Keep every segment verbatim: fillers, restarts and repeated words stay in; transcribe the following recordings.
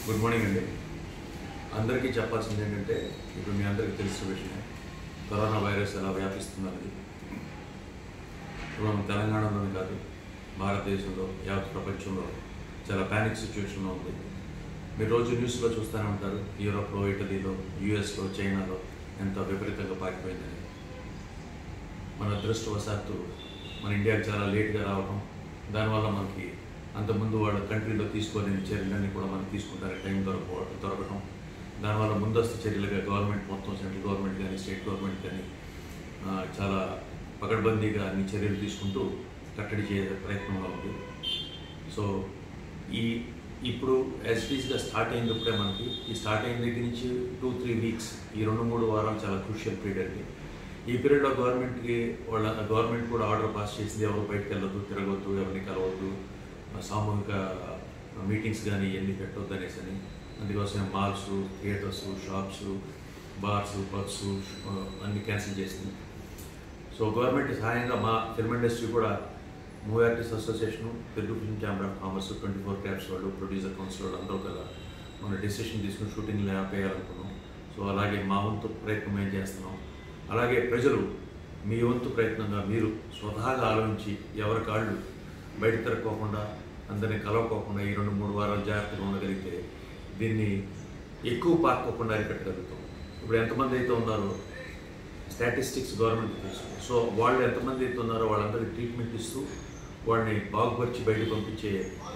Good morning అండి. అందరికీ చెప్పాల్సింది ఏంటంటే ఇప్పుడు మీ అందరికీ తెలిసిన విషయం కరోనా వైరస్ ఎలా వ్యాపిస్తున్నది. ఇప్పుడు మనం తెలంగాణలోనే కాదు భారతదేశంలో యావత్ ప్రపంచంలో చాలా ప్యానిక్ సిచ్యువేషన్లో ఉంది. మీరు రోజు న్యూస్లో చూస్తూనే ఉంటారు. యూరోప్లో, ఇటలీలో, యూఎస్లో, చైనాలో ఎంత విపరీతంగా పాకిపోయిందని. మన అదృష్టవశాత్తు మన ఇండియాకి చాలా లేట్గా రావడం, దానివల్ల మనకి అంతకుముందు వాళ్ళ కంట్రీలో తీసుకోలేని చర్యలన్నీ కూడా మనకి తీసుకుంటారు టైం దొరక దొరకడం దానివల్ల ముందస్తు చర్యలుగా గవర్నమెంట్ మొత్తం సెంట్రల్ గవర్నమెంట్ కానీ స్టేట్ గవర్నమెంట్ కానీ చాలా పకడ్బందీగా అన్ని చర్యలు తీసుకుంటూ కట్టడి చేసే ప్రయత్నంలో ఉంది. సో ఈ ఇప్పుడు యాజ్టీస్గా స్టార్ట్ అయినప్పుడే మనకి ఈ స్టార్ట్ అయిన దగ్గర నుంచి టూ త్రీ వీక్స్ ఈ రెండు మూడు వారాలు చాలా క్రూషియల్ పీరియడ్ అండి. ఈ పీరియడ్లో గవర్నమెంట్కి వాళ్ళ గవర్నమెంట్ కూడా ఆర్డర్ పాస్ చేసింది, ఎవరు బయటకు వెళ్ళొద్దు, తిరగవద్దు, ఎవరిని కలవద్దు, సామూహిక మీటింగ్స్ కానీ ఇవన్నీ పెట్టవద్దు అనేసి అని. అందుకోసం malls, theatres, shops, bars, pubs అన్నీ క్యాన్సిల్ చేసింది. సో గవర్నమెంట్ సహాయంగా మా ఫిల్మ్ ఇండస్ట్రీ కూడా movie artist association, Telugu film chamber of commerce, twenty four crafts వాళ్ళు, ప్రొడ్యూసర్ కౌన్సిల్ వాళ్ళు అందరూ కదా మన డెసిషన్ తీసుకుని షూటింగ్లు ఆపేయాలనుకున్నాం. సో అలాగే మా వంతు ప్రయత్నం ఏం చేస్తున్నాం. అలాగే ప్రజలు మీ వంతు ప్రయత్నంగా మీరు స్వతహాగా ఆలోచించి ఎవరి కాళ్ళు బయట తిరగకోకుండా అందరినీ కలవకోకుండా ఈ రెండు మూడు వారాలు జాగ్రత్తగా ఉండగలిగితే దీన్ని ఎక్కువ పాకోకుండా అరికట్టగలుగుతాం. ఇప్పుడు ఎంతమంది అయితే ఉన్నారో స్టాటిస్టిక్స్ గవర్నమెంట్ తెలుసు. సో వాళ్ళు ఎంతమంది అయితే ఉన్నారో వాళ్ళందరికీ ట్రీట్మెంట్ ఇస్తూ వాళ్ళని బాగుపరిచి బయటకు పంపించే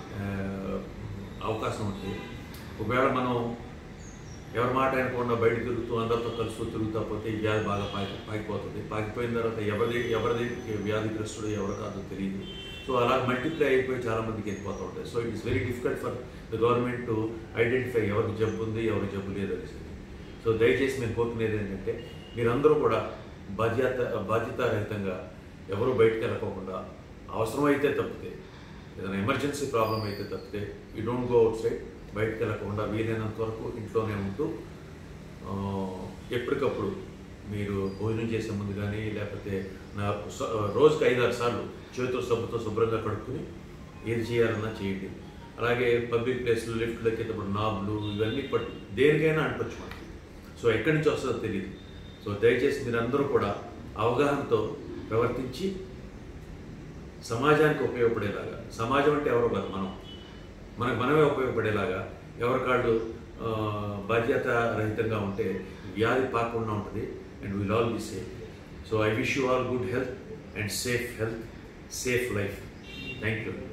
అవకాశం ఉంటుంది. ఒకవేళ మనం ఎవరి మాట అనకుండా బయట తిరుగుతూ అందరితో కలుస్తూ తిరుగుతా పోతే ఈ వ్యాధి బాగా పాకి పాకిపోతుంది. పాకిపోయిన తర్వాత ఎవరి ఎవరిది వ్యాధిగ్రస్తుడు ఎవరు కాదో తెలియదు. సో అలా మల్టిప్లై అయిపోయి చాలామందికి వెళ్ళిపోతూ ఉంటాయి. So it is very difficult for the government to identify ఎవరికి జబ్బు ఉంది, ఎవరికి జబ్బు లేదు అనేసి. సో దయచేసి నేను కోరుకునేది ఏంటంటే మీరందరూ కూడా బాధ్యత బాధ్యతారహితంగా ఎవరు బయటకు వెళ్ళకోకుండా, అవసరమైతే తప్పితే ఏదైనా ఎమర్జెన్సీ ప్రాబ్లం అయితే తప్పితే you don't go outside, బయటకు వెళ్ళకుండా వీలైనంత వరకు ఇంట్లోనే ఉంటూ ఎప్పటికప్పుడు మీరు భోజనం చేసే ముందు కానీ లేకపోతే నా రోజుకి ఐదారు సార్లు చేతితో సబ్బుతో శుభ్రంగా కడుక్కుని ఏది చేయాలన్నా చేయండి. అలాగే పబ్లిక్ ప్లేస్లు, లిఫ్ట్లు ఎక్కేటప్పుడు నాబ్లు ఇవన్నీ పట్టు దేనికైనా అంటొచ్చు మనకి. సో ఎక్కడి నుంచి వస్తుందో తెలియదు. సో దయచేసి మీరందరూ కూడా అవగాహనతో ప్రవర్తించి సమాజానికి ఉపయోగపడేలాగా, సమాజం అంటే ఎవరో కాదు మనం, మనకు మనమే ఉపయోగపడేలాగా ఎవరి కాళ్ళు బాధ్యత రహితంగా ఉంటే వ్యాధి పాకుండా ఉంటుంది. And will all be safe. So I wish you all good health and safe health, safe life. Thank you.